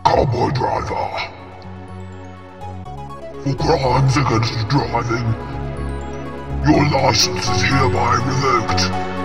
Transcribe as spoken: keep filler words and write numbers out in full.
Cowboy driver. For crimes against driving, your license is hereby revoked.